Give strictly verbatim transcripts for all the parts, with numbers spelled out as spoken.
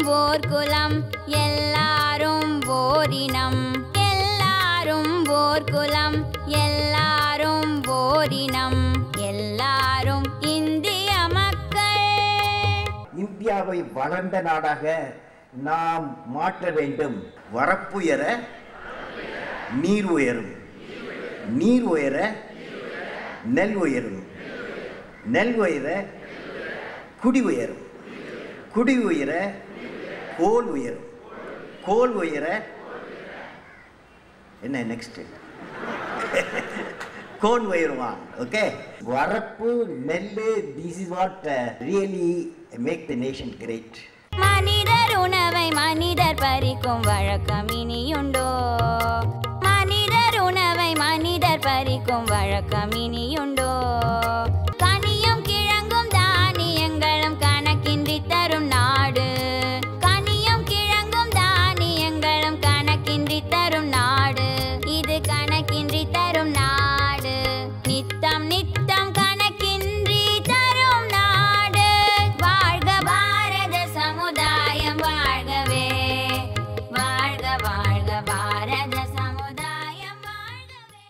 ஓர் குலம் எல்லாரும் ஓரினம் எல்லாரும் ஓர் குலம் எல்லாரும் ஓரினம் எல்லாரும் இந்திய மக்கள். இந்தியாவை வளர்ந்த நாடாக நாம் மாற்ற வேண்டும். வரப்புயர நீர் உயரும், நீர் உயர நெல் உயரும், நெல் உயர குடி உயரும், குடி உயர கோல் உயரும், கோல் உயர என்ன நெக்ஸ்ட் கோல் உயருவான். ஓகே, வரப்பு நெல், this is what really make the nation great. மனிதர் உணவை மனிதர் பறிக்கும் வழக்கம் இனியுண்டோ? மனிதர் உணவை மனிதர் பறிக்கும் வழக்கம் இனியுண்டோ? கனியும் கிழங்கும் தானியங்களும் கணக்கின்றி தரும் நாடு, கனியும் கிழங்கும் தானியங்களும் கணக்கின்றி தரும் நாடு, இது கணக்கின்றி தரும் நாடு, நித்தம் நித்தம் கணக்கின்றி தரும் நாடு. வாழ்க பாரத சமுதாயம் வாழ்கவே, வாழ்க வாழ்க பாரத சமுதாயம் வாழ்கவே.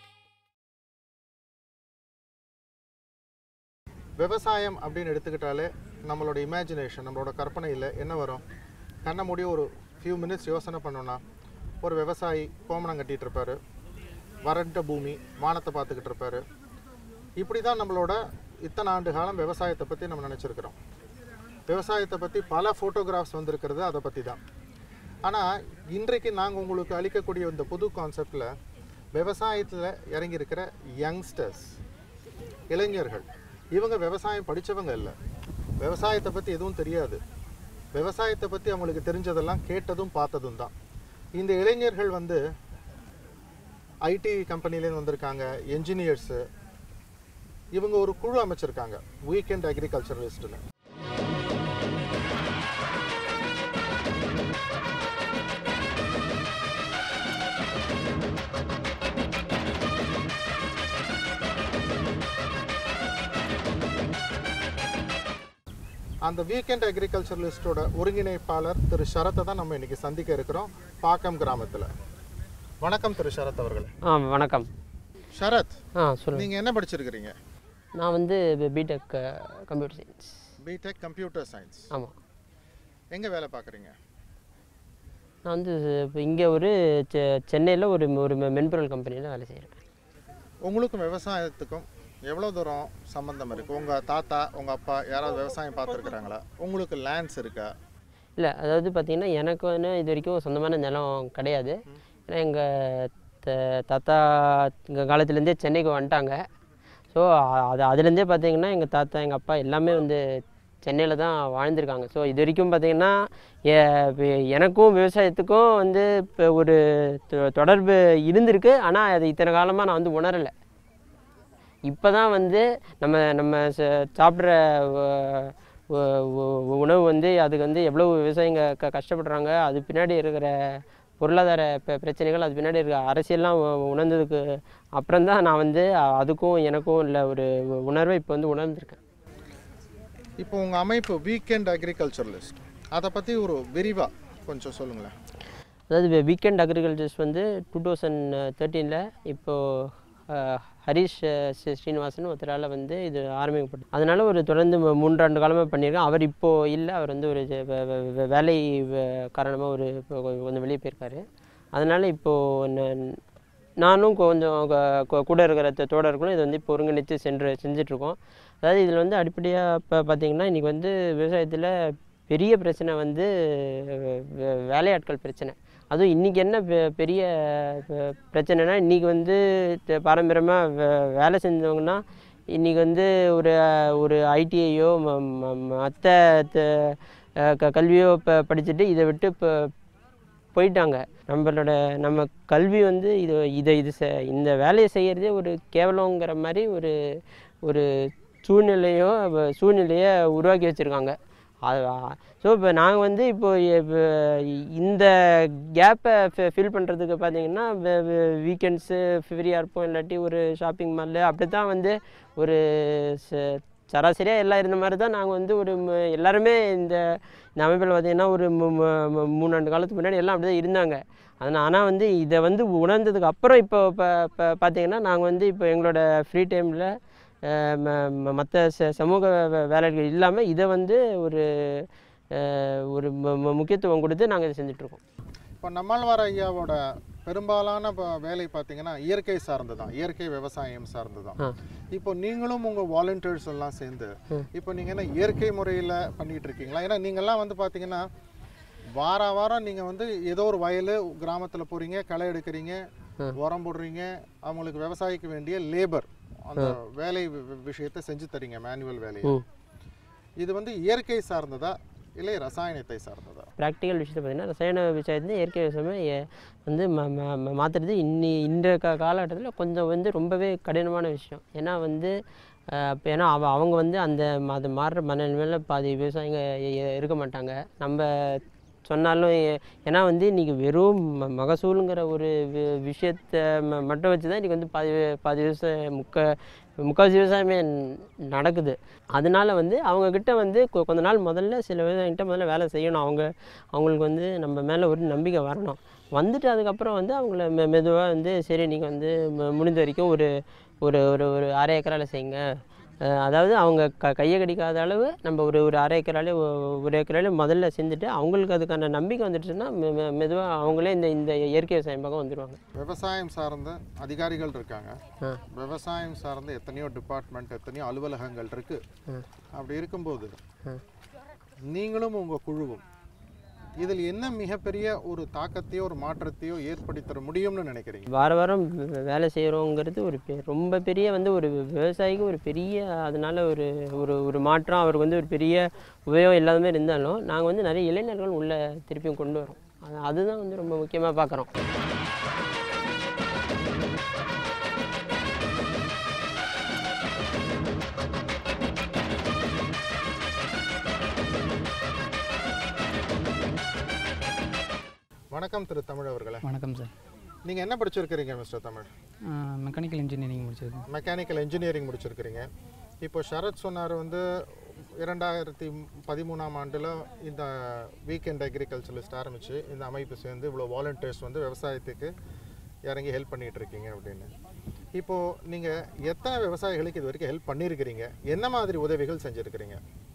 விவசாயம் அப்படின்னு எடுத்துக்கிட்டாலே நம்மளோட இமேஜினேஷன், நம்மளோட கற்பனையில் என்ன வரும்? கண்ண மூடி ஒரு ஃபியூ மினிட்ஸ் யோசனை பண்ணோன்னா, ஒரு விவசாயி கோமணம் கட்டிகிட்டு இருப்பார், வறண்ட பூமி, வானத்தை பார்த்துக்கிட்டு இருப்பார். இப்படி தான் நம்மளோட இத்தனை ஆண்டு காலம் விவசாயத்தை பற்றி நம்ம நினச்சிருக்கிறோம். விவசாயத்தை பற்றி பல ஃபோட்டோகிராஃப்ஸ் வந்திருக்கிறது அதை பற்றி தான். ஆனால் இன்றைக்கு நாங்கள் உங்களுக்கு அளிக்கக்கூடிய இந்த புது கான்செப்டில் விவசாயத்தில் இறங்கியிருக்கிற யங்ஸ்டர்ஸ், இளைஞர்கள், இவங்க விவசாயம் படித்தவங்க இல்லை, விவசாயத்தை பற்றி எதுவும் தெரியாது, விவசாயத்தை பற்றி அவங்களுக்கு தெரிஞ்சதெல்லாம் கேட்டதும் பார்த்ததும் தான். இந்த இளைஞர்கள் வந்து ஐடி கம்பெனிலேருந்து வந்திருக்காங்க, என்ஜினியர்ஸு. இவங்க ஒரு குழு அமைச்சிருக்காங்க, வீக்கெண்ட் அக்ரிகல்ச்சரலிஸ்ட்னு. அந்த வீக்கெண்ட் அக்ரிகல்ச்சரலிஸ்டோட ஒருங்கிணைப்பாளர் திரு ஷரத்தை தான் நம்ம இன்னைக்கு சந்திக்க இருக்கிறோம் பாக்கம் கிராமத்தில். வணக்கம் திரு ஷரத் அவர்களே. ஆ வணக்கம் ஷரத். ஆ சொல்லுங்கள். நீங்கள் என்ன படிச்சிருக்கிறீங்க? நான் வந்து BTech computer science. BTech computer science. ஆமாம். எங்கே வேலை பார்க்குறீங்க? நான் வந்து இப்போ இங்கே ஒரு செ சென்னையில் ஒரு ஒரு மென்பொருள் கம்பெனியில் வேலை செய்கிறேன். உங்களுக்கும் விவசாயத்துக்கும் எவ்வளோ தூரம் சம்மந்தம் இருக்குது? உங்கள் தாத்தா, உங்கள் அப்பா யாராவது விவசாயம் பார்த்துருக்குறாங்களா? உங்களுக்கு லேண்ட்ஸ் இருக்கா? இல்லை, அதாவது பார்த்திங்கன்னா எனக்கு வந்து இது வரைக்கும் சொந்தமான நிலம் கிடையாது. ஏன்னா எங்கள் த தாத்தா எங்கள் காலத்துலேருந்தே சென்னைக்கு வந்துட்டாங்க. ஸோ அது அதுலேருந்தே பார்த்திங்கன்னா எங்கள் தாத்தா, எங்கள் அப்பா எல்லாமே வந்து சென்னையில் தான் வாழ்ந்திருக்காங்க. ஸோ இது வரைக்கும் பார்த்திங்கன்னா எனக்கும் விவசாயத்துக்கும் வந்து இப்போ ஒரு தொடர்பு இருந்திருக்கு. ஆனால் அது இத்தனை காலமாக நான் வந்து உணரலை. இப்போ தான் வந்து நம்ம நம்ம சாப்பிட்ற உணவு வந்து அதுக்கு வந்து எவ்வளோ விவசாயிங்க க கஷ்டப்படுறாங்க, அது பின்னாடி இருக்கிற பொருளாதார பிரச்சனைகள், அது பின்னாடி இருக்கிற அரசியல்லாம் உணர்ந்ததுக்கு அப்புறம் தான் நான் வந்து அதுக்கும் எனக்கும் இல்லை ஒரு உணர்வை இப்போ வந்து உணர்ந்திருக்கேன். இப்போ உங்கள் அமைப்பு வீக்கெண்ட் அக்ரிகல்ச்சரலிஸ்ட், அதை பற்றி ஒரு விரிவாக கொஞ்சம் சொல்லுங்களேன். அதாவது வீக்கெண்ட் அக்ரிகல்ச்சர்ஸ் வந்து டூ தௌசண்ட் தேர்ட்டீனில் இப்போது ஹரிஷ் ஸ்ரீனிவாசன் ஒருத்தரால் வந்து இது ஆரம்பிக்கப்பட்டது. அதனால் ஒரு தொடர்ந்து மூன்றாண்டு காலமாக பண்ணியிருக்கேன். அவர் இப்போது இல்லை, அவர் வந்து ஒரு வேலை காரணமாக ஒரு கொஞ்சம் வெளியே போயிருக்காரு. அதனால் இப்போது நானும் கொஞ்சம் கூட இருக்கிற தோழர்களும் இதை வந்து இப்போ ஒருங்கிணைத்து சென்று செஞ்சிட்ருக்கோம். அதாவது இதில் வந்து அடிப்படையாக இப்போ பார்த்திங்கன்னா இன்றைக்கி வந்து விவசாயத்தில் பெரிய பிரச்சனை வந்து வேலையாட்கள் பிரச்சனை. அதுவும் இன்றைக்கி என்ன பெரிய பிரச்சனைனா, இன்றைக்கி வந்து பாரம்பரியமாக வே வேலை செஞ்சவங்கன்னா இன்றைக்கி வந்து ஒரு ஒரு ஐடிஐயோ மற்ற க கல்வியோ இப்போ படிச்சுட்டு இதை விட்டு இப்போ போயிட்டாங்க. நம்மளோட நம்ம கல்வி வந்து இது இதை இது செ இந்த வேலையை செய்கிறதே ஒரு கேவலங்கிற மாதிரி ஒரு ஒரு சூழ்நிலையோ சூழ்நிலையை உருவாக்கி வச்சுருக்காங்க. அது ஸோ இப்போ நாங்கள் வந்து இப்போது இப்போ இந்த கேப்பை ஃபில் பண்ணுறதுக்கு பார்த்திங்கன்னா வீக்கெண்ட்ஸு ஃப்ரீயாக இருப்போம், இல்லாட்டி ஒரு ஷாப்பிங் மாலில் அப்படி தான் வந்து ஒரு சராசரியாக எல்லாம் இருந்த மாதிரி தான் நாங்கள் வந்து ஒரு ம- எல்லாருமே இந்த இந்த அமைப்பில் பார்த்திங்கன்னா ஒரு மு- மு- மு- மூணாண்டு காலத்துக்கு முன்னாடி எல்லாம் அப்படி தான் இருந்தாங்க. அதனால் ஆனால் வந்து இதை வந்து உணர்ந்ததுக்கு அப்புறம் இப்போ இப்போ இப்போ பார்த்திங்கன்னா நாங்கள் வந்து இப்போ எங்களோட ஃப்ரீ டைமில் மற்ற ச சமூக வே- வேலைகள் இல்லாமல் இதை வந்து ஒரு அஹ், ஒரு மு- மு- முக்கியத்துவம் கொடுத்து நாங்கள் இதை செஞ்சிட்ருக்கோம். இப்போ நம்மாழ்வார் ஐயாவோட பெரும்பாலான ப- வேலை பார்த்தீங்கன்னா இயற்கை சார்ந்து தான், இயற்கை விவசாயம் சார்ந்து தான். இப்போ நீங்களும் உங்கள் வாலண்டியர்ஸ் எல்லாம் சேர்ந்து இப்போ நீங்கள் என்ன இயற்கை முறையில் பண்ணிகிட்டு இருக்கீங்களா? ஏன்னா நீங்கள்லாம் வந்து பார்த்தீங்கன்னா வார வாரம் நீங்கள் வந்து ஏதோ ஒரு வயல் கிராமத்தில் போகிறீங்க, களை எடுக்கிறீங்க, உரம் போடுறீங்க, அவங்களுக்கு விவசாயிக்கு வேண்டிய லேபர் அந்த வேலை வி- வி- விஷயத்தை செஞ்சு தரீங்க, மேனுவல் வேலையை. இது வந்து இயற்கை சார்ந்ததா இல்லை ரசாயனத்தை சார்ந்ததா? ப்ராக்டிக்கல் விஷயத்தை பார்த்திங்கன்னா ரசாயன விவசாயத்தை இயற்கை விவசாயமே எ- வந்து ம ம மாற்றுறது இன்னி இந்த கா காலகட்டத்தில் கொஞ்சம் வந்து ரொம்பவே கடினமான விஷயம். ஏன்னா வந்து இப்போ ஏன்னா அவ அவங்க வந்து அந்த ம- அது மாறுற மனநிலைமையில் பாதி விவசாயிங்க எ- எ- இருக்க மாட்டாங்க. நம்ம சொன்னாலும் எ- ஏன்னா வந்து இன்றைக்கி வெறும் ம மகசூலுங்கிற ஒரு வி விஷயத்தை ம மட்டும் வச்சு தான் இன்றைக்கி வந்து பாதி வி- பாதி விவசாயம் முக்க முக்கால்வாசி விவசாயமே ந- நடக்குது. அதனால வந்து அவங்கக்கிட்ட வந்து கொ- கொஞ்ச நாள் முதல்ல சில விவசாயிகிட்ட முதல்ல வேலை செய்யணும். அவங்க அவங்களுக்கு வந்து நம்ம மேலே ஒரு நம்பிக்கை வரணும். வந்துட்டு அதுக்கப்புறம் வந்து அவங்கள மெ மெதுவாக வந்து சரி நீங்கள் வந்து மு- முடிஞ்ச வரைக்கும் ஒரு ஒரு ஒரு ஒரு அரை ஏக்கரால் செய்யுங்க. அஹ் அதாவது அவங்க க கையை கடிக்காத அளவு நம்ம ஒரு ஒரு அரை ஏக்கராலே ஒரு ஏக்கராலே முதல்ல செஞ்சுட்டு அவங்களுக்கு அதுக்கான நம்பிக்கை வந்துடுச்சுன்னா மெ மெ மெதுவாக அவங்களே இந்த இந்த இயற்கை விவசாயம் பக்கம் வந்துடுவாங்க. விவசாயம் சார்ந்த அதிகாரிகள் இருக்காங்க, விவசாயம் சார்ந்த எத்தனையோ டிபார்ட்மெண்ட், எத்தனையோ அலுவலகங்கள் இருக்கு. அப்படி இருக்கும்போது நீங்களும் உங்க குழுவும் இதில் என்ன மிகப்பெரிய ஒரு தாக்கத்தையோ ஒரு மாற்றத்தையோ ஏற்படுத்த முடியும்னு நினைக்கிறீங்க? வார வாரம் வே- வேலை செய்கிறோங்கிறது ஒரு பெ ரொம்ப பெரிய வந்து ஒரு விவசாயிக்கு ஒரு பெரிய அதனால் ஒரு ஒரு ஒரு மாற்றம் அவருக்கு வந்து ஒரு பெரிய உபயோகம் இல்லாத மாதிரி இருந்தாலும் நாங்கள் வந்து நிறைய இளைஞர்கள் உள்ளே திருப்பியும் கொண்டு வரோம். அது அதுதான் வந்து ரொம்ப முக்கியமாக பார்க்குறோம். வணக்கம் திரு தமிழ் அவர்களே. வணக்கம் சார். நீங்கள் என்ன படிச்சிருக்கிறீங்க மிஸ்டர் தமிழ்? மெக்கானிக்கல் இன்ஜினியரிங் முடிச்சிருக்கேன். மெக்கானிக்கல் இன்ஜினியரிங் முடிச்சிருக்கிறீங்க. இப்போ ஷரத் சொன்னார் வந்து இரண்டாயிரத்தி பதிமூணாம் ஆண்டில் இந்த வீக்கெண்ட் அக்ரிகல்ச்சரலிஸ்ட் ஆரம்பித்து இந்த அமைப்பு சேர்ந்து இவ்வளோ வாலண்டியர்ஸ் வந்து விவசாயத்துக்கு இறங்கி ஹெல்ப் பண்ணிகிட்டு இருக்கீங்க அப்படின்னு. இப்போது நீங்கள் எத்தனை விவசாயிகளுக்கு இது வரைக்கும் ஹெல்ப் பண்ணியிருக்கிறீங்க? என்ன மாதிரி உதவிகள் செஞ்சுருக்கிறீங்க?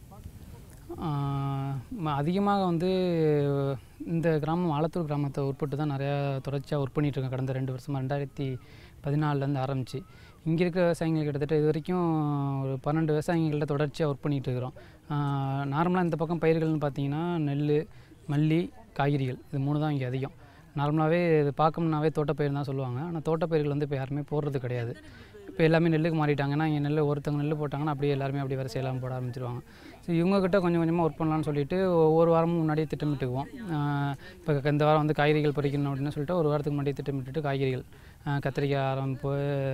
அதிகமாக வந்து இந்த கிராமம் ஆலத்தூர் கிராமத்தை உட்பட்டு தான் நிறையா தொடர்ச்சியாக ஒர்க் பண்ணிகிட்ருக்கேன். கடந்த ரெண்டு வருஷமாக ரெண்டாயிரத்தி பதினாலுலேருந்து ஆரம்பித்து இங்கே இருக்கிற விவசாயிகள் கிட்டத்தட்ட இது வரைக்கும் ஒரு பன்னெண்டு விவசாயிகள்கிட்ட தொடர்ச்சியாக ஒர்க் பண்ணிகிட்டு இருக்கிறோம். நார்மலாக இந்த பக்கம் பயிர்கள்னு பார்த்தீங்கன்னா நெல், மல்லி, காய்கறிகள் இது மூணு தான் இங்கே அதிகம். நார்மலாகவே இது பார்க்கணுன்னாவே தோட்டப்பயிர் தான் சொல்லுவாங்க. ஆனால் தோட்டப்பயிர்கள் வந்து இப்போ யாருமே போடுறது கிடையாது. இப்போ எல்லாமே நெல்லுக்கு மாறிட்டாங்கன்னா இங்கே நெல் ஒருத்தவங்க நெல் போட்டாங்கன்னா அப்படியே எல்லாருமே அப்படியே வரிசை எல்லாம் போட ஆரம்பிச்சிருவாங்க. ஸோ இவங்கக்கிட்ட கொஞ்சம் கொஞ்சமாக ஒர்க் பண்ணலான்னு சொல்லிட்டு ஒவ்வொரு வாரமும் முன்னாடியே திட்டமிட்டுக்குவோம். இப்போ இந்த வாரம் வந்து காய்கறிகள் பறிக்கணும் அப்படின்னு சொல்லிட்டு ஒரு வாரத்துக்கு முன்னாடியே திட்டமிட்டுட்டு காய்கறிகள் கத்திரிக்காய் ஆரம்பிப்பு,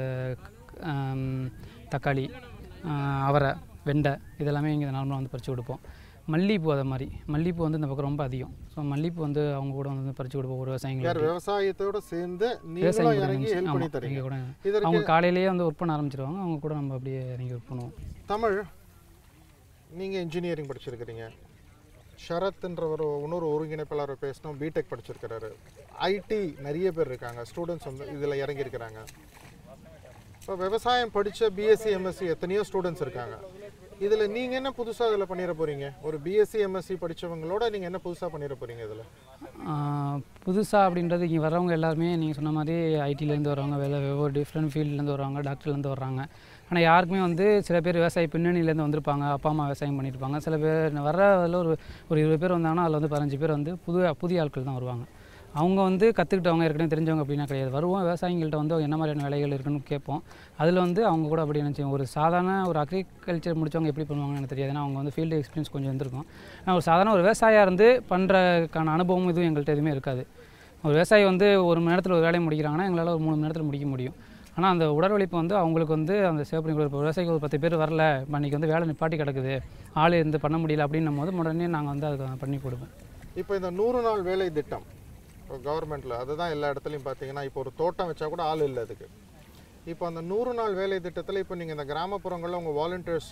தக்காளி, அவரை, வெண்டை இதெல்லாமே இங்கே நார்மலாக வந்து பறித்து கொடுப்போம். மல்லிகைப்பூ அதை மாதிரி மல்லிகைப்பூ வந்து இந்த பக்கம் ரொம்ப அதிகம். ஸோ மல்லிகைப்பூ வந்து அவங்க கூட வந்து பறித்து கொடுப்போம். ஒரு விவசாயிகள் விவசாயத்தோட சேர்ந்து நீங்களும் இறங்கி ஹெல்ப் பண்ணி தரீங்க கூட. இதற்கு அவங்க காலையிலேயே வந்து ஒர்க் பண்ண ஆரம்பிச்சிருவாங்க. அவங்க கூட நம்ம அப்படியே இறங்கி ஒர்க் பண்ணுவோம். தமிழ், நீங்கள் இன்ஜினியரிங் படிச்சிருக்கிறீங்க. ஷரத்ன்ற ஒரு இன்னொரு ஒருங்கிணைப்பாளர் பேசணும், பிடெக் படிச்சிருக்கிறாரு. ஐடி நிறைய பேர் இருக்காங்க, ஸ்டூடெண்ட்ஸ் வந்து இதில் இறங்கியிருக்கிறாங்க. இப்போ விவசாயம் படித்த பிஎஸ்சி எம்எஸ்சி எத்தனையோ ஸ்டூடெண்ட்ஸ் இருக்காங்க. இதில் நீங்கள் என்ன புதுசாக இதில் பண்ணிட போகிறீங்க? ஒரு பிஎஸ்சி எம்எஸ்சி படித்தவங்களோட நீங்கள் என்ன புதுசாக பண்ணிட போகிறீங்க இதில்? புதுசாக அப்படின்றது இங்கே வரவங்க எல்லாருமே நீங்கள் சொன்ன மாதிரி ஐடியிலேருந்து வரவங்க, வேலை ஒவ்வொரு டிஃப்ரெண்ட் ஃபீல்ட்லேருந்து வருவாங்க, டாக்டர்லேருந்து வர்றாங்க. ஆனால் யாருக்குமே வந்து சில பேர் விவசாய பின்னணியிலேருந்து வந்திருப்பாங்க, அப்பா அம்மா விவசாயம் பண்ணியிருப்பாங்க. சில பேர் வர அதில் ஒரு ஒரு இருபது பேர் வந்தாங்கன்னா அதில் வந்து பதினஞ்சு பேர் வந்து புது புதிய ஆட்கள் தான் வருவாங்க. அவங்க வந்து கற்றுக்கிட்டவங்க ஏற்கனவே தெரிஞ்சவங்க அப்படின்னா கிடையாது. வருவோம் விவசாயிகள்கிட்ட வந்து என்ன மாதிரியான வேலைகள் இருக்குன்னு கேட்போம். அதில் வந்து அவங்க கூட அப்படி நினச்சோம். ஒரு சாதாரண ஒரு அக்ரிகல்ச்சர் முடித்தவங்க எப்படி பண்ணுவாங்கன்னு எனக்கு தெரியாது. ஏன்னா அவங்க வந்து ஃபீல்டு எக்ஸ்பீரியன்ஸ் கொஞ்சம் இருந்திருக்கும். ஆனால் ஒரு சாதாரண ஒரு விவசாயியாக இருந்து பண்ணுறதுக்கான அனுபவம் இதுவும் எங்கள்கிட்ட எதுவுமே இருக்காது. ஒரு விவசாயி வந்து ஒரு மணி நேரத்தில் ஒரு வேலையை முடிக்கிறாங்கன்னா எங்களால் ஒரு மூணு மணி நேரத்தில் முடிக்க முடியும். ஆனால் அந்த உடற்பழைப்பு வந்து அவங்களுக்கு வந்து அந்த சேவ் பண்ணி கொடுப்போம். விவசாயிக்கு ஒரு பத்து பேர் வரல, இன்றைக்கி வந்து வேலை நிப்பாட்டி கிடக்குது, ஆள் இருந்து பண்ண முடியல அப்படின்னும் போது உடனே நாங்கள் வந்து அதை பண்ணி கொடுப்போம். இப்போ இந்த நூறு நாள் வேலை திட்டம் கவர்மெண்ட்டில் அதுதான் எல்லா இடத்துலையும் பார்த்தீங்கன்னா இப்போ ஒரு தோட்டம் வச்சா கூட ஆள் இல்லை அதுக்கு. இப்போ அந்த நூறு நாள் வேலை திட்டத்தில் இப்போ நீங்கள் இந்த கிராமப்புறங்களில் உங்கள் வாலண்டியர்ஸு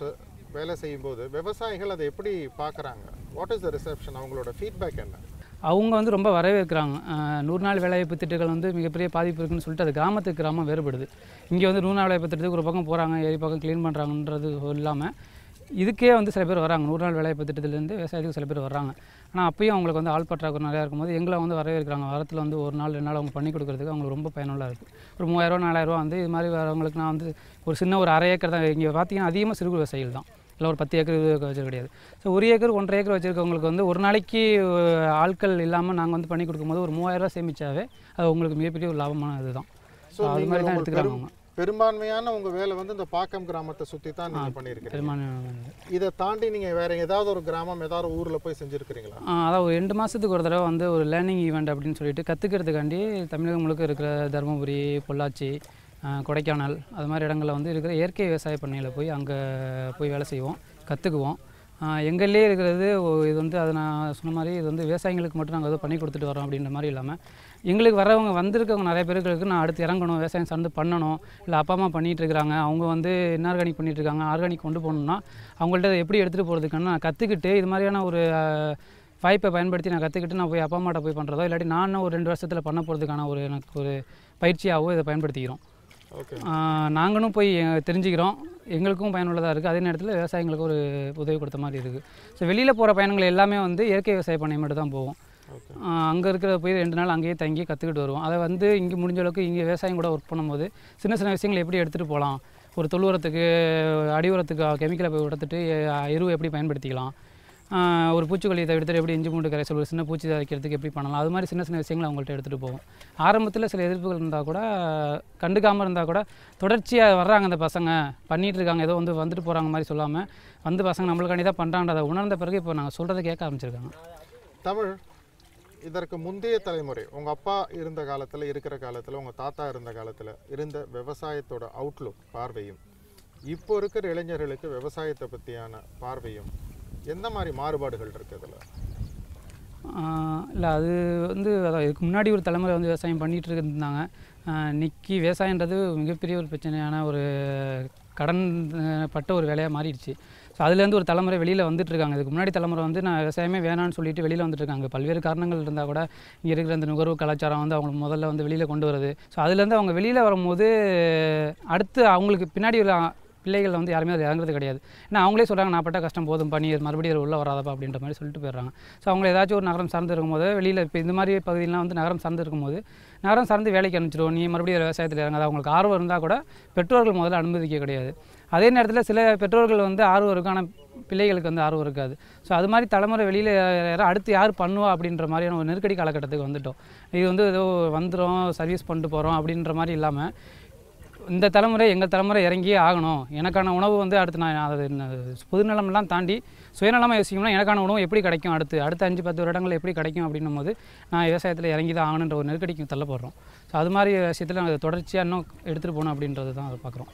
வேலை செய்யும்போது விவசாயிகள் அதை எப்படி பார்க்குறாங்க? What is the reception? அவங்களோட ஃபீட்பேக் என்ன? அவங்க வந்து ரொம்ப வரவேற்கிறாங்க. நூறு நாள் வேலைவாய்ப்பு திட்டங்கள் வந்து மிகப்பெரிய பாதிப்பு இருக்குன்னு சொல்லிட்டு அது கிராமத்துக்கு கிராமம் வேறுபடுது. இங்கே வந்து நூறு நாள் வேலைவாய்ப்பு திட்டத்துக்கு ஒரு பக்கம் போகிறாங்க, ஏரி பக்கம் க்ளீன் பண்ணுறாங்கன்றது இல்லாமல் இதுக்கே வந்து சில பேர் வராங்க. நூறு நாள் வேலைவாய்ப்பு திட்டத்துலேருந்து விவசாயத்துக்கு சில பேர் வர்றாங்க. ஆனால் அப்பயும் அவங்களுக்கு வந்து ஆள் பற்றாக்குறை நிறையா இருக்கும்போது எங்களை வந்து வரவேற்கிறாங்க. வாரத்தில் வந்து ஒரு நாள் ரெண்டு நாள் அவங்க பண்ணி கொடுக்குறதுக்கு அவங்களுக்கு ரொம்ப பயனுள்ளதாக இருக்குது. ஒரு மூவாயிரரூவா நாலாயிரரூவா வந்து இது மாதிரி வரவங்களுக்கு நான் வந்து ஒரு சின்ன ஒரு அரை ஏக்கர் தான். இங்கே பார்த்தீங்கன்னா அதிகமாக சிறு குறு விவசாயிகள் தான், இல்லை ஒரு பத்து ஏக்கர் இருபது ஏக்கர் வச்சு கிடையாது. ஸோ ஒரு ஏக்கர் ஒன்றரை ஏக்கர் வச்சுருக்கவங்களுக்கு வந்து ஒரு நாளைக்கு ஆட்கள் இல்லாமல் நாங்கள் வந்து பண்ணி கொடுக்கும்போது ஒரு மூவாயிரரூவா சேமிச்சாவே அது உங்களுக்கு மிகப்பெரிய ஒரு லாபமான இதுதான். ஸோ அது மாதிரி தான் எடுத்துக்கிறாங்க அவங்க. பெரும்பான்மையான உங்கள் வேலை வந்து இந்த பாக்கம் கிராமத்தை சுற்றி தான் நீங்கள் பண்ணியிருக்கீங்க. பெரும்பான்மையான இதை தாண்டி நீங்கள் வேறு ஏதாவது ஒரு கிராமம் ஏதாவது ஒரு ஊரில் போய் செஞ்சுருக்கிறீங்களா? அதாவது ஒரு ரெண்டு மாதத்துக்கு ஒரு தடவை வந்து ஒரு லேர்னிங் ஈவெண்ட் அப்படின்னு சொல்லிட்டு கற்றுக்கிறதுக்காண்டி தமிழகம் முழுக்க இருக்கிற தருமபுரி, பொள்ளாச்சி, கொடைக்கானல் அது மாதிரி இடங்களில் வந்து இருக்கிற இயற்கை விவசாய பண்ணையில் போய் அங்கே போய் வேலை செய்வோம், கற்றுக்குவோம். எங்கள்லேயே இருக்கிறது இது வந்து அதை நான் சொன்ன மாதிரி இது வந்து விவசாயிகளுக்கு மட்டும் நாங்கள் எதுவும் பண்ணி கொடுத்துட்டு வரோம் அப்படின்ற மாதிரி இல்லாமல் எங்களுக்கு வரவங்க வந்திருக்கவங்க நிறைய பேருக்கு நான் அடுத்து இறங்கணும், விவசாயம் சார்ந்து பண்ணணும், இல்லை அப்பா அம்மா பண்ணிகிட்டு இருக்கிறாங்க, அவங்க வந்து இன்ஆர்கானிக் பண்ணிகிட்டு இருக்காங்க, ஆர்கானிக் கொண்டு போகணுன்னா அவங்கள்ட்ட எப்படி எடுத்துகிட்டு போகிறதுக்குன்னு நான் கற்றுக்கிட்டு இது மாதிரியான ஒரு வாய்ப்பை பயன்படுத்தி நான் கற்றுக்கிட்டு நான் போய் அப்பா அம்மாட்ட போய் பண்ணுறதோ இல்லாட்டி நான் ஒரு ரெண்டு வருஷத்தில் பண்ண போகிறதுக்கான ஒரு எனக்கு ஒரு பயிற்சியாகவோ இதை பயன்படுத்திக்கிறோம். நாங்களும் போய் தெரிஞ்சுக்கிறோம், எங்களுக்கும் பயனுள்ளதாக இருக்குது, அதே நேரத்தில் விவசாயிகளுக்கு ஒரு உதவி கொடுத்த மாதிரி இருக்குது. ஸோ வெளியில் போகிற பயணங்கள் எல்லாமே வந்து இயற்கை விவசாய பண்ணை மட்டும் தான் போவோம். அங்கே இருக்கிற போய் ரெண்டு நாள் அங்கேயே தங்கி கற்றுக்கிட்டு வருவோம். அதை வந்து இங்கே முடிஞ்ச அளவுக்கு இங்கே விவசாயம் கூட ஒர்க் பண்ணும்போது சின்ன சின்ன விஷயங்களை எப்படி எடுத்துகிட்டு போகலாம், ஒரு தொழு உரத்துக்கு அடி உரத்துக்கு கெமிக்கலை போய் எடுத்துகிட்டு எருவை எப்படி பயன்படுத்திக்கலாம், ஒரு பூச்சிக்கொல்லியை தவிர்த்து எப்படி இஞ்சி பூண்டு கரைசல் ஒரு சின்ன பூச்சி வைக்கிறதுக்கு எப்படி பண்ணலாம், அது மாதிரி சின்ன சின்ன விஷயங்களை அவங்கள்ட்ட எடுத்துகிட்டு போவோம். ஆரம்பத்தில் சில எதிர்ப்புகள் இருந்தால் கூட கண்டுக்காமல் இருந்தால் கூட தொடர்ச்சியாக வர்றாங்க அந்த பசங்க பண்ணிகிட்டு இருக்காங்க, ஏதோ வந்து வந்துட்டு போகிறாங்க மாதிரி சொல்லாமல் வந்து பசங்க நம்மளுக்காண்டி தான் பண்ணுறாங்கன்றதை உணர்ந்த பிறகு இப்போ நாங்கள் சொல்கிறத கேட்க ஆரம்பிச்சிருக்காங்க. தமிழ், இதற்கு முந்தைய தலைமுறை உங்கள் அப்பா இருந்த காலத்தில் இருக்கிற காலத்தில் உங்கள் தாத்தா இருந்த காலத்தில் இருந்த விவசாயத்தோட அவுட்லுக் பார்வையும் இப்போ இருக்கிற இளைஞர்களுக்கு விவசாயத்தை பற்றியான பார்வையும் எந்த மாதிரி மாறுபாடுகள் இருக்குது அதில்? இல்லை அது வந்து அதான் இதுக்கு முன்னாடி ஒரு தலைமுறை வந்து விவசாயம் பண்ணிகிட்டு இருந்தாங்க. இன்றைக்கி விவசாயன்றது மிகப்பெரிய ஒரு பிரச்சனையான ஒரு கடன் பட்ட ஒரு வேலையாக மாறிடுச்சு. ஸோ அதுலேருந்து ஒரு தலைமுறை வெளியில் வந்துட்டுருக்காங்க. இதுக்கு முன்னாடி தலைமுறை வந்து நான் விவசாயமே வேணான்னு சொல்லிட்டு வெளியில் வந்துட்டுருக்காங்க. பல்வேறு காரணங்கள் இருந்தால் கூட இங்கே இருக்கிற அந்த நுகர்வு கலாச்சாரம் வந்து அவங்களுக்கு முதல்ல வந்து வெளியில் கொண்டு வருது. ஸோ அதுலேருந்து அவங்க வெளியில் வரும்போது அடுத்து அவங்களுக்கு பின்னாடி உள்ள பிள்ளைகள் வந்து யாருமே அது இறங்குறது கிடையாது. ஏன்னா அவங்களே சொல்கிறாங்க நான் பட்ட கஷ்டம் போதும் பண்ணி மறுபடியும் உள்ளே வராதப்பா அப்படின்ற மாதிரி சொல்லிட்டு போயிடுறாங்க. ஸோ அவங்க ஏதாச்சும் ஒரு நகரம் சார்ந்து இருக்கும்போது வெளியில் இப்போ இந்த மாதிரி பகுதியெலாம் வந்து நகரம் சார்ந்து இருக்கும்போது நகரம் சார்ந்து வேலைக்கு அனுப்பிச்சிடுவோம், நீ மறுபடியும் விவசாயத்தில் இறங்காது. அவங்களுக்கு ஆர்வம் இருந்தால் கூட பெற்றோர்கள் முதல்ல அனுமதிக்க கிடையாது. அதே நேரத்தில் சில பெற்றோர்கள் வந்து ஆர்வம் இருக்கான பிள்ளைகளுக்கு வந்து ஆர்வம் இருக்காது. ஸோ அது மாதிரி தலைமுறை வெளியில் அடுத்து யார் பண்ணுவா அப்படின்ற மாதிரியான ஒரு நெருக்கடி காலகட்டத்துக்கு வந்துட்டோம். இது வந்து ஏதோ வந்துடும் சர்வீஸ் பண்ணிட்டு போகிறோம் அப்படின்ற மாதிரி இல்லாமல் இந்த தலைமுறை எங்கள் தலைமுறை இறங்கியே ஆகணும், எனக்கான உணவு வந்து அடுத்து நான் அது பொதுநலமெல்லாம் தாண்டி சுயநலமாக யோசிக்கணும்னா எனக்கான உணவு எப்படி கிடைக்கும், அடுத்து அடுத்த அஞ்சு பத்து வருடங்கள் எப்படி கிடைக்கும் அப்படின்னும் போது நான் விவசாயத்தில் இறங்கி தான் ஆகணுன்ற ஒரு நெருக்கடிக்கு தள்ளப்படுறோம். ஸோ அது மாதிரி விஷயத்தில் நாங்கள் தொடர்ச்சியாக இன்னும் எடுத்துகிட்டு போகணும் அப்படின்றது தான் அதை பார்க்குறோம்.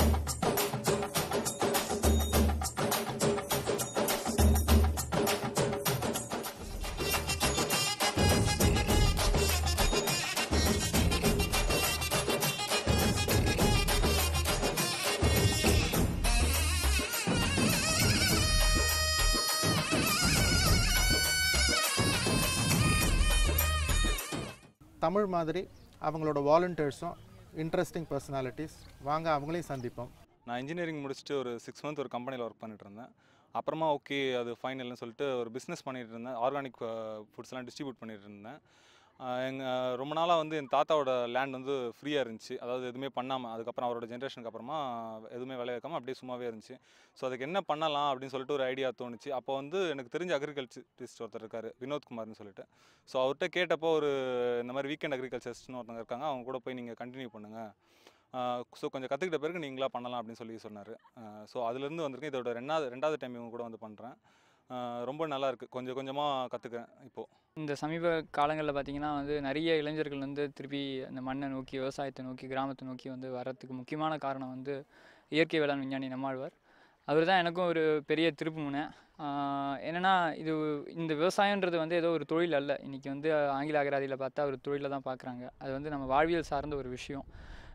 தமிழ் மாதிரி அவங்களோட வாலண்டியர்ஸும் இன்ட்ரெஸ்டிங் பர்சனாலிட்டிஸ் வாங்க அவங்களையும் சந்திப்போம். நான் இன்ஜினியரிங் முடிச்சுட்டு ஒரு சிக்ஸ் மந்த் ஒரு கம்பெனியில் ஒர்க் பண்ணிட்டு இருந்தேன். அப்புறமா ஓகே அது ஃபைனல்னு சொல்லிட்டு ஒரு பிஸ்னஸ் பண்ணிகிட்டு இருந்தேன். ஆர்கானிக் ஃபுட்ஸ்லாம் டிஸ்ட்ரிபியூட் பண்ணிகிட்டு இருந்தேன். எங்கள் ரொம்ப நாளாக வந்து என் தாத்தாவோட லேண்ட் வந்து ஃப்ரீயாக இருந்துச்சு, அதாவது எதுவுமே பண்ணாமல். அதுக்கப்புறம் அவரோட ஜென்ரேஷனுக்கு அப்புறமா எதுவுமே விளைய வைக்காமல் அப்படியே சும்மாவே இருந்துச்சு. ஸோ அதுக்கு என்ன பண்ணலாம் அப்படின்னு சொல்லிட்டு ஒரு ஐடியா தோணுச்சு. அப்போ வந்து எனக்கு தெரிஞ்ச அக்ரிகல்ச்சரிஸ்ட் ஒருத்தர் இருக்கார், வினோத்குமார்னு சொல்லிட்டு. ஸோ அவர்கிட்ட கேட்டப்போ ஒரு இந்த மாதிரி வீக்கெண்ட் அக்ரிகல்ச்சரிஸ்ட்னு ஒருத்தங்க இருக்காங்க, அவங்க கூட போய் நீங்கள் கண்டினியூ பண்ணுங்கள், ஸோ கொஞ்சம் கற்றுக்கிட்ட பிறகு நீங்களாக பண்ணலாம் அப்படின்னு சொல்லி சொன்னார். ஸோ அதுலேருந்து வந்திருக்கேன். இதோட ரெண்டாவது ரெண்டாவது டைம் இவங்க கூட வந்து பண்ணுறேன். ரொம்ப நல்லா இருக்குது, கொஞ்சம் கொஞ்சமாக கற்றுக்கிறேன் இப்போது. இந்த சமீப காலங்களில் பார்த்திங்கன்னா வந்து நிறைய இளைஞர்கள் வந்து திருப்பி அந்த மண்ணை நோக்கி விவசாயத்தை நோக்கி கிராமத்தை நோக்கி வந்து வரத்துக்கு முக்கியமான காரணம் வந்து இயற்கை வேளாண் விஞ்ஞானி நம்மாழ்வார். அவர் தான் எனக்கும் ஒரு பெரிய திருப்பு முனை. என்னென்னா இது இந்த விவசாயன்றது வந்து ஏதோ ஒரு தொழில் அல்ல. இன்றைக்கி வந்து ஆங்கில அகராதியில் பார்த்தா ஒரு தொழிலை தான் பார்க்குறாங்க. அது வந்து நம்ம வாழ்வியல் சார்ந்த ஒரு விஷயம்.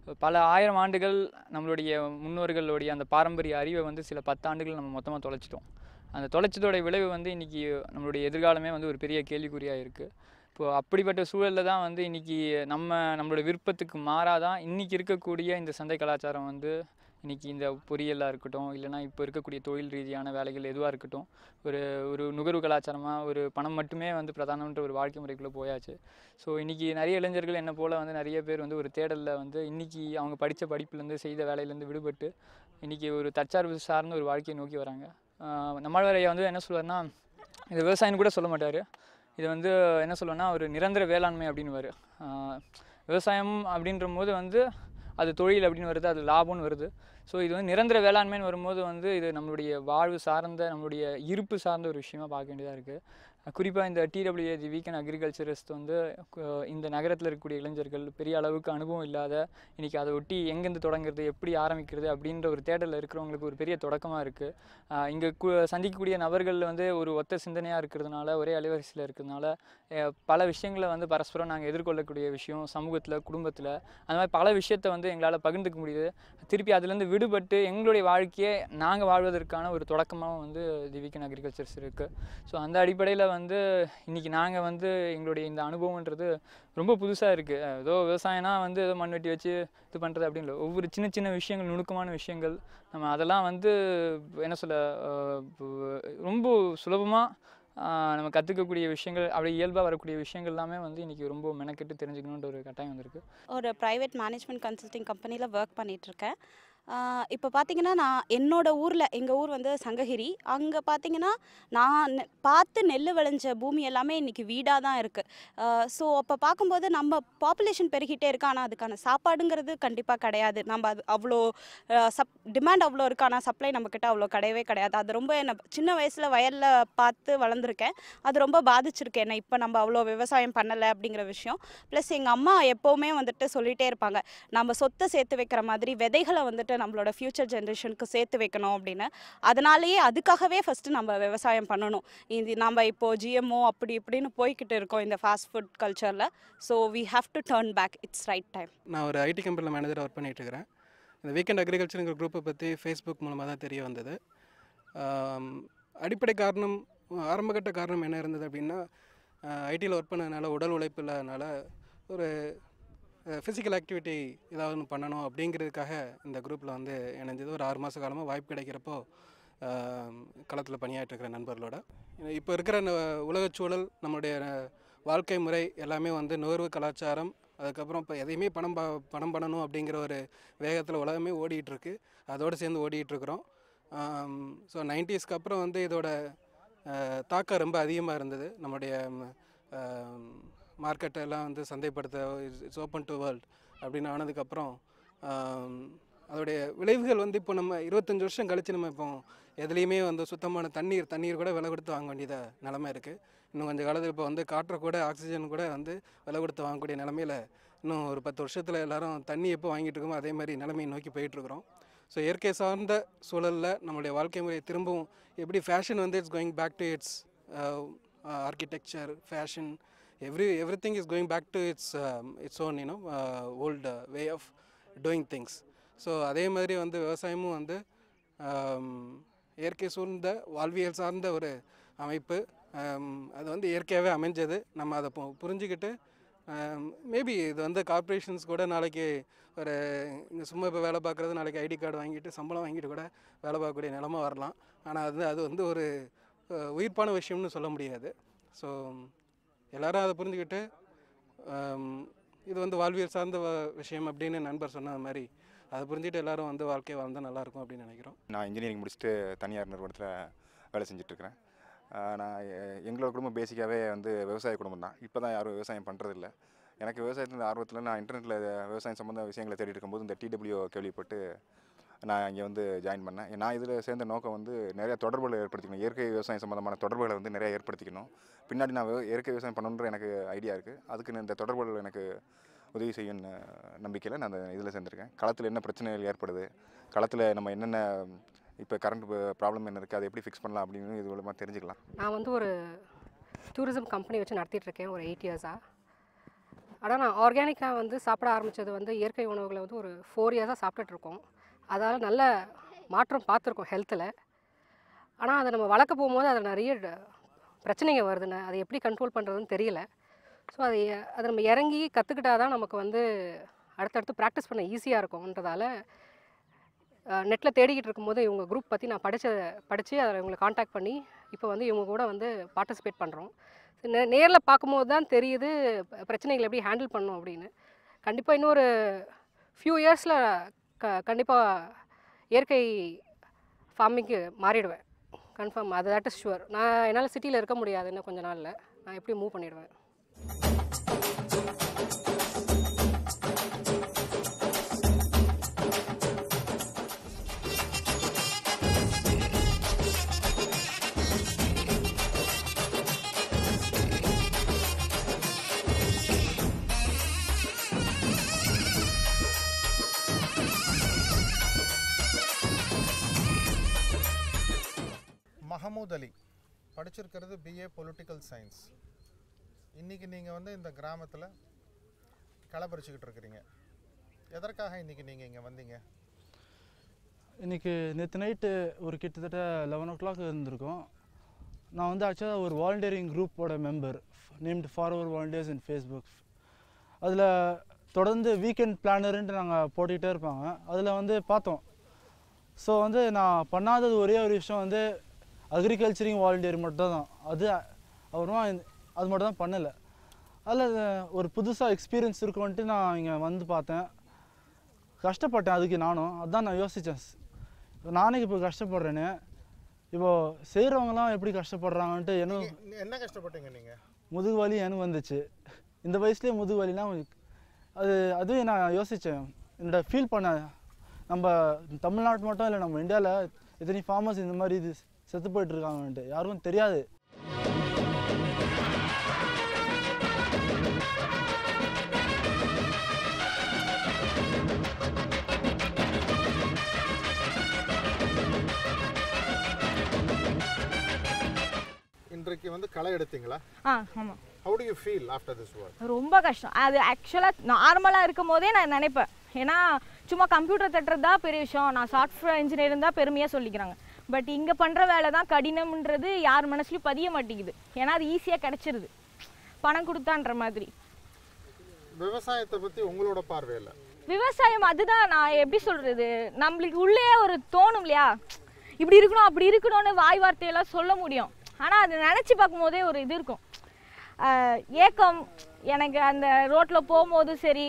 பல ஆயிரம் ஆண்டுகள் நம்மளுடைய முன்னோர்களுடைய அந்த பாரம்பரிய அறிவை வந்து சில பத்தாண்டுகள் நம்ம மொத்தமாக தொலைச்சிட்டோம். அந்த தொலைச்சதோடைய விளைவு வந்து இன்றைக்கி நம்மளுடைய எதிர்காலமே வந்து ஒரு பெரிய கேள்விக்குறியாக இருக்குது. இப்போது அப்படிப்பட்ட சூழலில் தான் வந்து இன்றைக்கி நம்ம நம்மளோட விருப்பத்துக்கு மாறாதான் இன்றைக்கி இருக்கக்கூடிய இந்த சந்தை கலாச்சாரம் வந்து இன்றைக்கி இந்த பொறியியலாக இருக்கட்டும், இல்லைனா இப்போ இருக்கக்கூடிய தொழில் ரீதியான வேலைகள் எதுவாக இருக்கட்டும், ஒரு ஒரு நுகர்வு கலாச்சாரமாக ஒரு பணம் மட்டுமே வந்து பிரதானன்ற ஒரு வாழ்க்கை முறைக்குள்ளே போயாச்சு. ஸோ இன்றைக்கி நிறைய இளைஞர்கள் என்ன போல் வந்து நிறைய பேர் வந்து ஒரு தேடலில் வந்து இன்றைக்கி அவங்க படித்த படிப்புலேருந்து செய்த வேலையிலேருந்து விடுபட்டு இன்றைக்கி ஒரு தற்சார்பு சார்ந்த ஒரு வாழ்க்கையை நோக்கி வராங்க. நம்மாழ்வார் ஐயா வந்து என்ன சொல்லுவார்னா, இது விவசாயம்னு கூட சொல்ல மாட்டார், இது வந்து என்ன சொல்லுவேன்னா ஒரு நிரந்தர வேளாண்மை அப்படின்னுவார். விவசாயம் அப்படின்ற போது வந்து அது தொழில் அப்படின்னு வருது, அது லாபம்னு வருது. ஸோ இது வந்து நிரந்தர வேளாண்மைன்னு வரும்போது வந்து இது நம்மளுடைய வாழ்வு சார்ந்த நம்மளுடைய இருப்பு சார்ந்த ஒரு விஷயமாக பார்க்க வேண்டியதாக இருக்குது. குறிப்பாக இந்த டிடபிள்யூஏ தி வீக்கெண்ட் அக்ரிகல்ச்சரிஸ்ட் வந்து இந்த நகரத்தில் இருக்கக்கூடிய இளைஞர்கள் பெரிய அளவுக்கு அனுபவம் இல்லாத இன்றைக்கி அதை ஒட்டி எங்கேருந்து தொடங்குறது, எப்படி ஆரம்பிக்கிறது அப்படின்ற ஒரு தேடலில் இருக்கிறவங்களுக்கு ஒரு பெரிய தொடக்கமாக இருக்குது. இங்கே கு சந்திக்கக்கூடிய நபர்கள் வந்து ஒரு ஒத்த சிந்தனையாக இருக்கிறதுனால, ஒரே அலைவரிசையில் இருக்கிறதுனால பல விஷயங்களை வந்து பரஸ்பரம் நாங்கள் எதிர்கொள்ளக்கூடிய விஷயம் சமூகத்தில், குடும்பத்தில், அந்த மாதிரி பல விஷயத்தை வந்து எங்களால் பகிர்ந்துக்க முடியுது. திருப்பி அதுலேருந்து விடுபட்டு எங்களுடைய வாழ்க்கையை நாங்கள் வாழ்வதற்கான ஒரு தொடக்கமாக வந்து தி வீக்கெண்ட் அக்ரிகல்ச்சர்ஸ் இருக்குது. ஸோ அந்த அடிப்படையில் வந்து இன்றைக்கி நாங்கள் வந்து எங்களுடைய இந்த அனுபவம்ன்றது ரொம்ப புதுசாக இருக்குது. ஏதோ விவசாயம்னா வந்து ஏதோ மண்வெட்டி வச்சு இது பண்ணுறது அப்படின்னு இல்லை, ஒவ்வொரு சின்ன சின்ன விஷயங்கள், நுணுக்கமான விஷயங்கள், நம்ம அதெல்லாம் வந்து என்ன சொல்ல ரொம்ப சுலபமாக நம்ம கற்றுக்கக்கூடிய விஷயங்கள், அப்படி இயல்பாக வரக்கூடிய விஷயங்கள் எல்லாமே வந்து இன்றைக்கி ரொம்ப மெனக்கெட்டு தெரிஞ்சுக்கணுன்ற ஒரு கட்டாயம் வந்திருக்கு. ஒரு ப்ரைவேட் மேனேஜ்மெண்ட் கன்சல்டிங் கம்பெனியில் ஒர்க் பண்ணிகிட்ருக்கேன். இப்போ பார்த்தீங்கன்னா நான் என்னோட ஊரில், எங்கள் ஊர் வந்து சங்ககிரி, அங்கே பார்த்தீங்கன்னா நான் பார்த்து நெல் விளைஞ்ச பூமி எல்லாமே இன்றைக்கி வீடாக தான் இருக்குது. ஸோ அப்போ பார்க்கும்போது நம்ம பாப்புலேஷன் பெருகிட்டே இருக்கு, ஆனால் அதுக்கான சாப்பாடுங்கிறது கண்டிப்பாக கிடையாது. நம்ம அது அவ்வளோ சப் டிமாண்ட் அவ்வளோ இருக்குது, ஆனால் சப்ளை நம்மக்கிட்ட அவ்வளோ கிடையவே கிடையாது. அது ரொம்ப என்ன சின்ன வயசில் வயலில் பார்த்து வளர்ந்துருக்கேன், அது ரொம்ப பாதிச்சிருக்கு என்ன. இப்போ நம்ம அவ்வளோ விவசாயம் பண்ணலை அப்படிங்கிற விஷயம். ப்ளஸ் எங்கள் அம்மா எப்போவுமே வந்துட்டு சொல்லிகிட்டே இருப்பாங்க, நம்ம சொத்தை சேர்த்து வைக்கிற மாதிரி விதைகளை வந்துட்டு நம்மளோட ஃப்யூச்சர் ஜென்ரேஷனுக்கு சேர்த்து வைக்கணும் அப்படின்னு. அதனாலேயே அதுக்காகவே ஃபஸ்ட்டு நம்ம விவசாயம் பண்ணணும். இது நம்ம இப்போது ஜிஎம்ஓ அப்படி இப்படின்னு போய்கிட்டு இருக்கோம் இந்த ஃபாஸ்ட் ஃபுட் கல்ச்சரில். So we have to turn back, it's right time. நான் ஒரு ஐடி கம்பெனியில் மேனேஜராக ஒர்க் பண்ணிகிட்டு இருக்கிறேன். இந்த வீக்கெண்ட் அக்ரிகல்ச்சருங்கிற குரூப்பை பற்றி ஃபேஸ்புக் மூலமாக தான் தெரிய வந்தது. அடிப்படை காரணம், ஆரம்பகட்ட காரணம் என்ன இருந்தது அப்படின்னா, ஐடியில் ஒர்க் பண்ணதுனால உடல் உழைப்பு இல்லாதனால ஒரு ஃபிசிக்கல் ஆக்டிவிட்டி ஏதாவது ஒன்று பண்ணணும் அப்படிங்கிறதுக்காக இந்த குரூப்பில் வந்து இணைஞ்சது. ஒரு ஆறு மாத காலமாக வாய்ப்பு கிடைக்கிறப்போ களத்தில் பணியாற்றிருக்கிற நண்பர்களோட. இப்போ இருக்கிற உலகச்சூழல், நம்மளுடைய வாழ்க்கை முறை எல்லாமே வந்து நுகர்வு கலாச்சாரம், அதுக்கப்புறம் இப்போ எதையுமே பணம் ப பணம் பண்ணணும் அப்படிங்கிற ஒரு வேகத்தில் உலகமே ஓடிட்டுருக்கு. அதோடு சேர்ந்து ஓடிட்டுருக்குறோம். ஸோ நைன்டிஸ்க்கு அப்புறம் வந்து இதோட தாக்கம் ரொம்ப அதிகமாக இருந்தது. நம்முடைய மார்க்கெட்டெல்லாம் வந்து சந்தைப்படுத்த இட்ஸ் ஓப்பன் டு வேர்ல்ட் அப்படின்னு ஆனதுக்கப்புறம் அதோடைய விளைவுகள் வந்து இப்போ நம்ம இருபத்தஞ்சி வருஷம் கழித்து நம்ம இப்போ எதுலேயுமே வந்து சுத்தமான தண்ணீர் தண்ணீர் கூட விலை கொடுத்து வாங்க வேண்டியதாக நிலமை இருக்குது. இன்னும் கொஞ்சம் காலத்தில் இப்போ வந்து காற்றை கூட, ஆக்சிஜன் கூட வந்து விலை கொடுத்து வாங்கக்கூடிய நிலமையில் இன்னும் ஒரு பத்து வருஷத்தில் எல்லோரும் தண்ணி எப்போ வாங்கிட்டு இருக்கோமோ அதே மாதிரி நிலைமையை நோக்கி போயிட்டுருக்குறோம். ஸோ இயற்கை சார்ந்த சூழலில் நம்மளுடைய வாழ்க்கை முறையை திரும்பவும் எப்படி ஃபேஷன் வந்து it's going back to it's architecture, fashion, every everything is going back to its um, its own you know uh, old uh, way of doing things. So அதே மாதிரி வந்து விவசாயமும் வந்து இயற்கை சூழ்ந்த வாழ்வியல் சார்ந்த ஒரு அமைப்பு. அது வந்து இயற்கையாகவே அமைஞ்சது. நம்ம அதை புரிஞ்சுக்கிட்டு மேபி இது வந்து கார்ப்பரேஷன்ஸ் கூட நாளைக்கு ஒரு இங்கே சும்மா இப்போ வேலை பார்க்குறது, நாளைக்கு ஐடி கார்டு வாங்கிட்டு சம்பளம் வாங்கிட்டு கூட வேலை பார்க்கக்கூடிய நிலமை வரலாம். ஆனால் அது அது வந்து ஒரு உயிர்ப்பான விஷயம்னு சொல்ல முடியாது. ஸோ எல்லோரும் அதை புரிஞ்சுக்கிட்டு இது வந்து வாழ்வியல் சார்ந்த விஷயம் அப்படின்னு நண்பர் சொன்ன மாதிரி அதை புரிஞ்சுட்டு எல்லோரும் வந்து வாழ்க்கையை வாழ்ந்தால் நல்லாயிருக்கும் அப்படின்னு நினைக்கிறோம். நான் இன்ஜினியரிங் முடிச்சுட்டு தனியார் நிறுவனத்தில் வேலை செஞ்சிட்ருக்கிறேன். நான் எங்களோட குடும்பம் பேசிக்காகவே வந்து விவசாய குடும்பம் தான். இப்போ தான் யாரும் விவசாயம் பண்ணுறதில்ல. எனக்கு விவசாயத்தில் ஆர்வத்தில் நான் இன்டர்நெட்டில் விவசாயம் சம்மந்த விஷயங்களை தேடிட்டு இருக்கும்போது இந்த டிடபிள்யூ கேள்விப்பட்டு நான் இங்கே வந்து ஜாயின் பண்ணேன். நான் இதில் சேர்ந்த நோக்கம் வந்து நிறைய தொடர்புகளை ஏற்படுத்திக்கணும், இயற்கை விவசாயம் சம்மந்தமான தொடர்புகளை வந்து நிறைய ஏற்படுத்திக்கணும். பின்னாடி நான் இயற்கை விவசாயம் பண்ணணுன்ற எனக்கு ஐடியா இருக்குது. அதுக்கு இந்த தொடர்புகள் எனக்கு உதவி செய்யும் நம்பிக்கையில் நான் அந்த இதில் சேர்ந்துருக்கேன். களத்தில் என்ன பிரச்சனைகள் ஏற்படுது, களத்தில் நம்ம என்னென்ன இப்போ கரண்ட் ப்ராப்ளம் என்ன இருக்குது, அதை எப்படி ஃபிக்ஸ் பண்ணலாம் அப்படின்னு இது மூலமாக தெரிஞ்சுக்கலாம். நான் வந்து ஒரு டூரிசம் கம்பெனி வச்சு நடத்திட்டுருக்கேன் ஒரு எயிட் இயர்ஸாக. ஆனால் நான் ஆர்கானிக்காக வந்து சாப்பிட ஆரம்பித்தது வந்து இயற்கை உணவுகளை வந்து ஒரு ஃபோர் இயர்ஸாக சாப்பிட்டுட்ருக்கோம். அதால் நல்ல மாற்றம் பார்த்துருக்கோம் ஹெல்த்தில். ஆனால் அதை நம்ம வளர்க்க போகும்போது அதில் நிறைய பிரச்சனைங்க வருதுன்னு அதை எப்படி கண்ட்ரோல் பண்ணுறதுன்னு தெரியல. ஸோ அதை அதை நம்ம இறங்கி கற்றுக்கிட்டா தான் நமக்கு வந்து அடுத்தடுத்து ப்ராக்டிஸ் பண்ண ஈஸியாக இருக்கும்ன்றதால நெட்டில் தேடிக்கிட்டு இருக்கும்போது இவங்க குரூப் பற்றி நான் படித்த படித்து அதில் இவங்களை காண்டாக்ட் பண்ணி இப்போ வந்து இவங்க கூட வந்து பார்ட்டிசிபேட் பண்ணுறோம். நே நேரில் பார்க்கும்போது தான் தெரியுது பிரச்சனைகளை எப்படி ஹேண்டில் பண்ணணும் அப்படின்னு. கண்டிப்பாக இன்னொரு ஃபியூ இயர்ஸில் க கண்டிப்பாக இயற்கை ஃபார்மிங்க்கு மாறிடுவேன் கன்ஃபார்ம். அது தட் இஸ் ஷுவர். நான் என்னால் சிட்டியில் இருக்க முடியாது இன்னும் கொஞ்ச நாளில். நான் எப்படி மூவ் பண்ணிடுவேன். மஹமூத் அலி படிச்சிருக்கிறது பிஏ பொலிட்டிக்கல் சயின்ஸ். இன்றைக்கி நீங்கள் வந்து இந்த கிராமத்தில் களை பறிச்சுக்கிட்டு இருக்கிறீங்க. எதற்காக இன்றைக்கி நீங்கள் இங்கே வந்தீங்க? இன்றைக்கி நேற்று நைட்டு ஒரு கிட்டத்தட்ட லெவன் ஓ கிளாக் இருந்திருக்கோம். நான் வந்து ஆக்சுவலாக ஒரு வாலண்டியரிங் குரூப்போட member named forward volunteers in Facebook. அதில் தொடர்ந்து வீக்கெண்ட் பிளானருன்ட்டு நாங்கள் போட்டுக்கிட்டே இருப்பாங்க. அதில் வந்து பார்த்தோம். ஸோ வந்து நான் பண்ணாதது ஒரே ஒரு விஷயம் வந்து அக்ரிகல்ச்சரிங் வாலண்டியர் மட்டும் தான். அது அப்புறமா அது மட்டும் தான் பண்ணலை. அதில் ஒரு புதுசாக எக்ஸ்பீரியன்ஸ் இருக்குன்ட்டு நான் இங்கே வந்து பார்த்தேன். கஷ்டப்பட்டேன் அதுக்கு நானும். அதுதான் நான் யோசித்தேன், நானே இப்போ கஷ்டப்படுறேன்னு. இப்போது செய்கிறவங்களாம் எப்படி கஷ்டப்படுறாங்கன்ட்டு என்ன என்ன கஷ்டப்பட்டீங்க நீங்கள்? முதுகு வலி எனக்கு வந்துச்சு. இந்த வயசுலேயே முதுகு வலிலாம் அது அதுவே நான் யோசித்தேன். என்னோட ஃபீல் பண்ணேன், நம்ம தமிழ்நாட்டு மட்டும் இல்லை, நம்ம இந்தியாவில் எத்தனை ஃபார்மர்ஸ் இந்த மாதிரி இது செத்து போயிட்டுருக்காங்கன்ட்டு யாருக்கும் தெரியாது. இன்றைக்கு வந்து களை எடுத்தீங்களா? ஆ ஆமாம். How do you feel after this work? ரொம்ப கஷ்டம். அது ஆக்சுவலாக நார்மலாக இருக்கும் போதே நான் நினைப்பேன். ஏன்னா சும்மா கம்ப்யூட்டர் தட்டுறது தான் பெரிய விஷயம், நான் சாஃப்ட்வேர் இன்ஜினியர் தான் பெருமையாக சொல்லிக்கிறாங்க. பட் இங்கே பண்ணுற வேலை தான் கடினம்ன்றது யார் மனசுலையும் பதிய மாட்டேங்குது. ஏன்னா அது ஈஸியாக கிடச்சிருது பணம் கொடுத்தான்ற மாதிரி. விவசாயத்தை பற்றி உங்களோட பார்வையில்? விவசாயம் அதுதான் நான் எப்படி சொல்கிறது, நம்மளுக்கு உள்ளே ஒரு தோணும் இல்லையா, இப்படி இருக்கணும் அப்படி இருக்கணும்னு வாய் வார்த்தையெல்லாம் சொல்ல முடியும். ஆனால் அது நினச்சி பார்க்கும்போதே ஒரு இது இருக்கும், ஏக்கம். எனக்கு அந்த ரோட்டில் போகும்போது சரி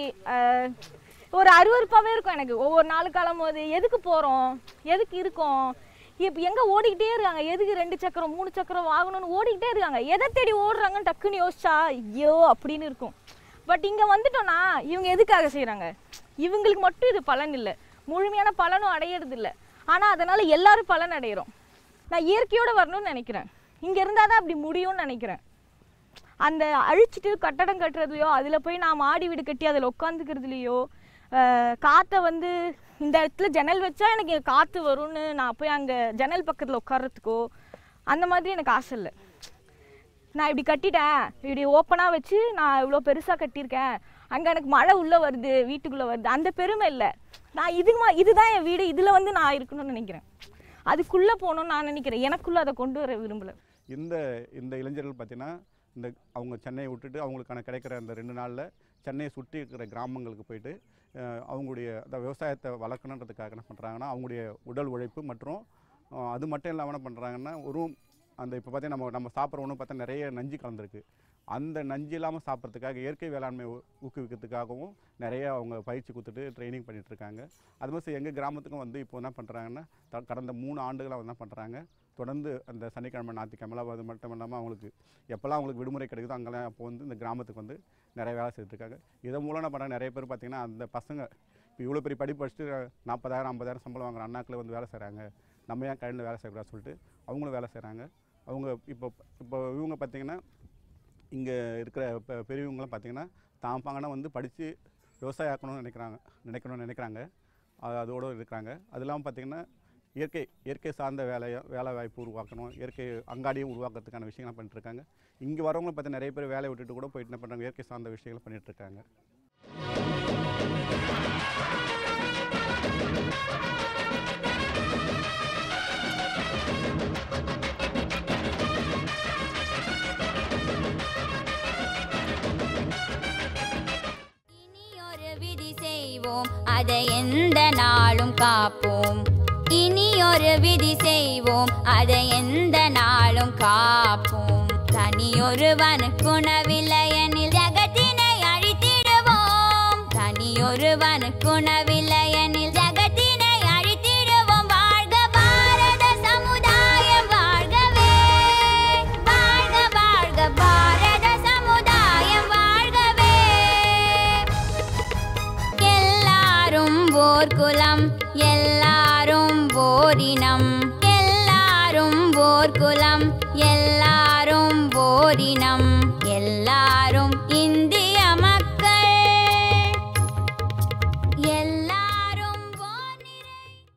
ஒரு அருவருப்பாகவே இருக்கும் எனக்கு. ஒவ்வொரு நாள் கிளம்பும் போது எதுக்கு போகிறோம், எதுக்கு இருக்கோம், இப்போ எங்கே ஓடிக்கிட்டே இருக்காங்க, எதுக்கு ரெண்டு சக்கரம் மூணு சக்கரம் வாங்கணும்னு ஓடிக்கிட்டே இருக்காங்க, எதை தேடி ஓடுறாங்கன்னு டக்குன்னு யோசிச்சா ஐயோ அப்படின்னு இருக்கும். பட் இங்கே வந்துட்டோன்னா இவங்க எதுக்காக செய்கிறாங்க, இவங்களுக்கு மட்டும் இது பலன் இல்லை, முழுமையான பலனும் அடையிறது இல்லை. ஆனால் அதனால் எல்லாரும் பலன் அடையிறோம். நான் இயற்கையோடு வரணும்னு நினைக்கிறேன். இங்கே இருந்தால் தான் அப்படி முடியும்னு நினைக்கிறேன். அந்த அழிச்சிட்டு கட்டடம் கட்டுறதுலையோ, அதில் போய் நான் மாடி வீடு கட்டி அதில் உட்காந்துக்கிறதுலையோ, காற்றை வந்து இந்த இடத்துல ஜன்னல் வச்சா எனக்கு காற்று வரும்னு நான் போய் அங்கே ஜன்னல் பக்கத்தில் உட்கார்றதுக்கோ அந்த மாதிரி எனக்கு ஆசை இல்லை. நான் இப்படி கட்டிட்டேன், இப்படி ஓப்பனாக வச்சு நான் இவ்வளோ பெருசாக கட்டியிருக்கேன், அங்கே எனக்கு மழை உள்ளே வருது வீட்டுக்குள்ளே வருது, அந்த பெருமை இல்லை. நான் இதுமா இதுதான் என் வீடு, இதில் வந்து நான் இருக்கணும்னு நினைக்கிறேன். அதுக்குள்ளே போகணும்னு நான் நினைக்கிறேன். எனக்குள்ளே அதை கொண்டு வர விரும்பலை. இந்த இந்த இளைஞர்கள் பார்த்தீங்கன்னா இந்த அவங்க சென்னையை விட்டுட்டு அவங்களுக்கான கிடைக்கிற அந்த ரெண்டு நாளில் சென்னையை சுற்றி இருக்கிற கிராமங்களுக்கு போயிட்டு அவங்களுடைய அந்த விவசாயத்தை வளர்க்கணுன்றதுக்காக என்ன பண்ணுறாங்கன்னா அவங்களுடைய உடல் உழைப்பு மற்றும் அது மட்டும் இல்லாமல் என்ன பண்ணுறாங்கன்னா ஒரு அந்த இப்போ பார்த்தீங்கன்னா நம்ம நம்ம சாப்பிட்ற உணவு பார்த்தா நிறைய நஞ்சு கலந்துருக்கு. அந்த நஞ்சு இல்லாமல் சாப்பிட்றதுக்காக இயற்கை வேளாண்மை ஊக்குவிக்கிறதுக்காகவும் நிறைய அவங்க பயிற்சி கொடுத்துட்டு ட்ரைனிங் பண்ணிகிட்ருக்காங்க. அது மாதிரி எங்கள் கிராமத்துக்கும் வந்து இப்போ என்ன பண்ணுறாங்கன்னா த கடந்த மூணு ஆண்டுகளாக என்ன பண்ணுறாங்க, தொடர்ந்து அந்த சனிக்கிழமை ஞாயிற்றுக்கிழமை அது மட்டும் இல்லாமல் அவங்களுக்கு எப்போல்லாம் அவங்களுக்கு விடுமுறை கிடைக்குதோ அங்கெல்லாம் அப்போ வந்து இந்த கிராமத்துக்கு வந்து நிறைய வேலை செய்துட்ருக்காங்க. இதன் மூலம் என்ன பண்ணுறாங்க, நிறைய பேர் பார்த்திங்கன்னா அந்த பசங்க இப்போ இவ்வளோ பெரிய படிப்பு படிச்சுட்டு நாற்பதாயிரம் ஐம்பதாயிரம் சம்பளம் வாங்குற அண்ணாக்களை வந்து வேலை செய்கிறாங்க, நம்ம ஏன் கையில் வேலை செய்யக்கூடாதுன்னு சொல்லிட்டு அவங்களும் வேலை செய்கிறாங்க. அவங்க இப்போ இப்போ இவங்க பார்த்திங்கன்னா இங்கே இருக்கிற இப்போ பெரியவங்களாம் பார்த்திங்கன்னா தான் பாங்கன்னா வந்து படித்து விவசாயம் ஆக்கணும்னு நினைக்கிறாங்க நினைக்கணும்னு நினைக்கிறாங்க அதோடு இருக்கிறாங்க. அது இல்லாமல் பார்த்திங்கன்னா இயற்கை இயற்கை சார்ந்த வேலையை வேலை வாய்ப்பு உருவாக்கணும், இயற்கை அங்காடியும் உருவாக்குறதுக்கான விஷயங்களை பண்ணிட்டுருக்காங்க. இங்கே வரவங்களை பார்த்து நிறைய பேர் வேலையை விட்டுட்டு கூட போயிட்டு என்ன பண்ணுறாங்க, இயற்கை சார்ந்த விஷயங்களை பண்ணிகிட்ருக்காங்க. இனியொரு விதி செய்வோம், அதை எந்த நாளும் காப்போம். இனியொரு விதி செய்வோம், அதை எந்த நாளும் காப்போம். தனியொருவனுக்கு உணவில்லையெனில்